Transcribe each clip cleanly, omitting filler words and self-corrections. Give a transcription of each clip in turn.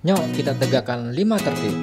Nyok kita tegakkan 5 tertib.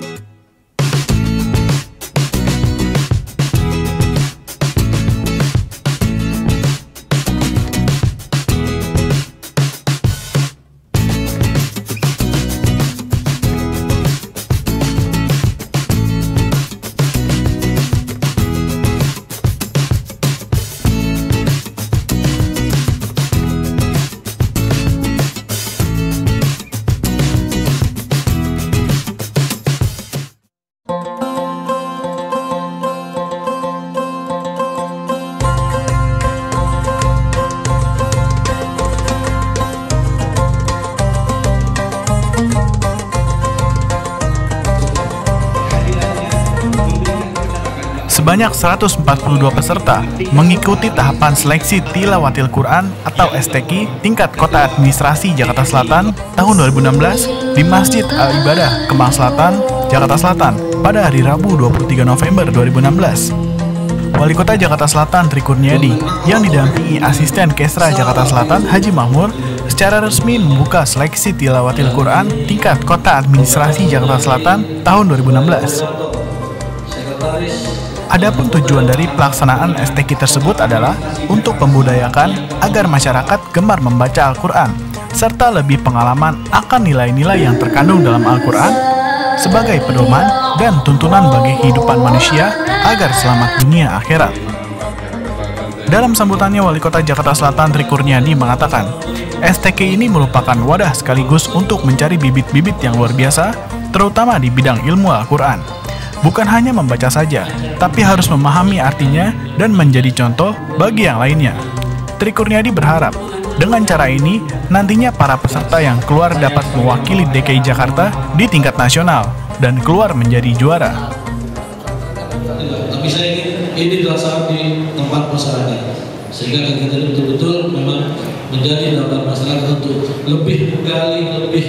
Sebanyak 142 peserta mengikuti tahapan seleksi Tilawatil Quran atau STQ tingkat Kota Administrasi Jakarta Selatan tahun 2016 di Masjid Al-Ibadah, Kemang Selatan, Jakarta Selatan pada hari Rabu 23 November 2016. Wali Kota Jakarta Selatan Tri Kurniadi yang didampingi Asisten Kesra Jakarta Selatan Haji Mahmur secara resmi membuka seleksi Tilawatil Quran tingkat Kota Administrasi Jakarta Selatan tahun 2016. Adapun tujuan dari pelaksanaan STQ tersebut adalah untuk membudayakan agar masyarakat gemar membaca Al-Quran, serta lebih pengalaman akan nilai-nilai yang terkandung dalam Al-Quran sebagai pedoman dan tuntunan bagi kehidupan manusia agar selamat dunia akhirat. Dalam sambutannya, Wali Kota Jakarta Selatan Tri Kurniadi mengatakan, STQ ini merupakan wadah sekaligus untuk mencari bibit-bibit yang luar biasa, terutama di bidang ilmu Al-Quran. Bukan hanya membaca saja, tapi harus memahami artinya dan menjadi contoh bagi yang lainnya. Tri Kurniadi berharap, dengan cara ini, nantinya para peserta yang keluar dapat mewakili DKI Jakarta di tingkat nasional dan keluar menjadi juara. Tapi saya ingin ini dilaksanakan di tempat masyarakat, sehingga kegiatan ini betul-betul memang menjadi dalam masyarakat untuk lebih menggali, lebih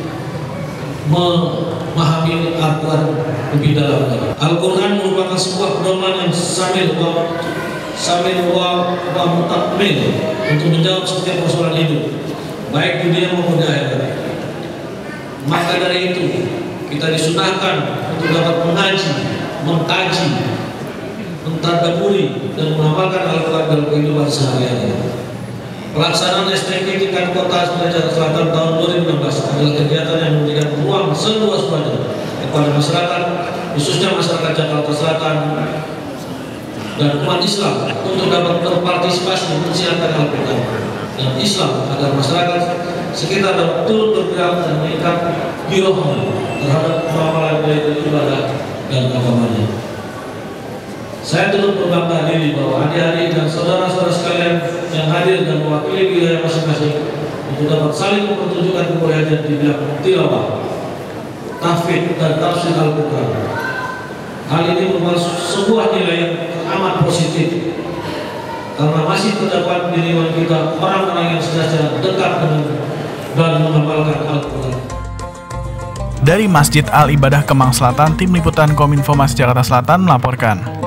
memahami Al-Quran lebih dalam. Al-Quran merupakan sebuah pedoman yang samil wa mutakmil untuk menjawab setiap persoalan hidup, baik dunia maupun di akhirat. Maka dari itu kita disunahkan untuk dapat mengaji, mengkaji, mentadabburi dan mengamalkan Al-Quran dalam kehidupan sehari-hari. Pelaksanaan STQ tingkat Kota Jakarta Selatan tahun 2016 adalah kegiatan yang memberikan ruang seluas-luasnya kepada masyarakat, khususnya masyarakat Jakarta Selatan dan umat Islam untuk dapat berpartisipasi mensiarkan Al-Quran dan Islam agar masyarakat sekitar dapat turut bergerak dan meningkat girohnya terhadap amalan ibadah dan agamanya. Saya turut berbangga diri bahwa adik-adik dan saudara-saudara sekalian yang hadir dan mewakili wilayah masing-masing untuk dapat saling mempertunjukkan kemuliaan di bidang tilawah, tahfidz dan tafsir Al-Quran. Hal ini merupakan sebuah nilai yang amat positif karena masih terdapat di lingkungan kita orang-orang yang senantiasa dekat dengan dan mengamalkan Al-Quran. Dari Masjid Al-Ibadah Kemang Selatan, Tim Liputan Kominfo Mas Jakarta Selatan melaporkan.